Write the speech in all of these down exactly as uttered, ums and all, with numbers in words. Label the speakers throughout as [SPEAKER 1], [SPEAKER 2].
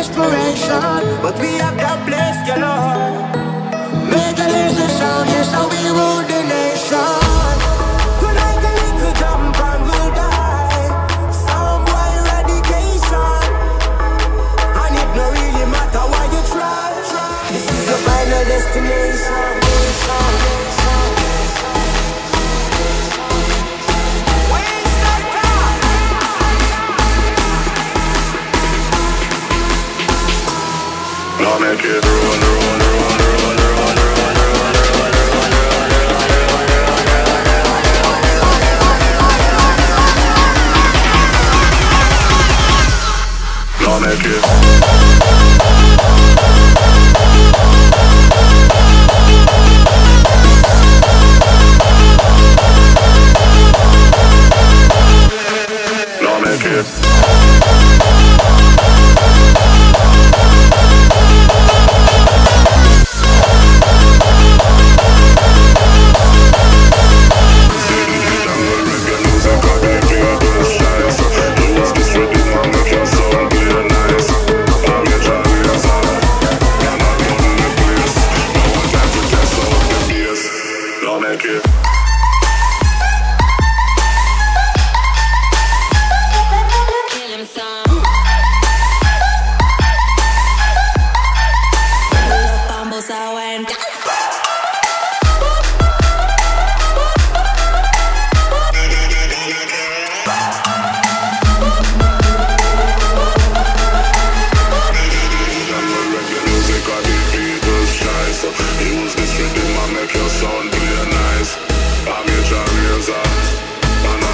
[SPEAKER 1] desperation, but we have that place, you know. Make a laser sound, yes, how we rule the nation. Tonight a little jump and we'll die. Some boy eradication, and it no really matter why you try. This is your final destination.
[SPEAKER 2] Now make it run, run, run, run, run, run, run, run. Now make it. Now make it.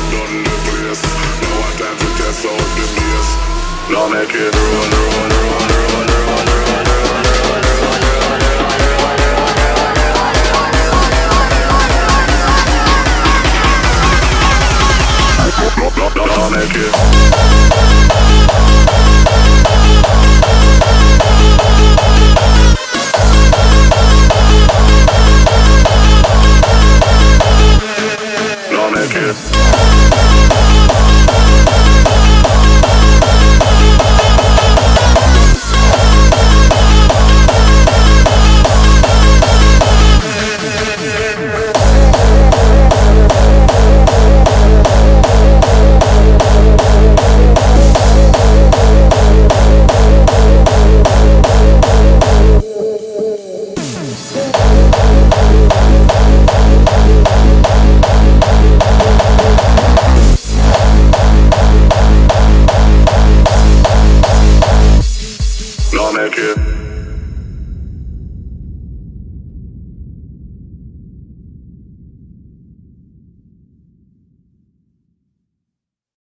[SPEAKER 2] Now make it run, run, run.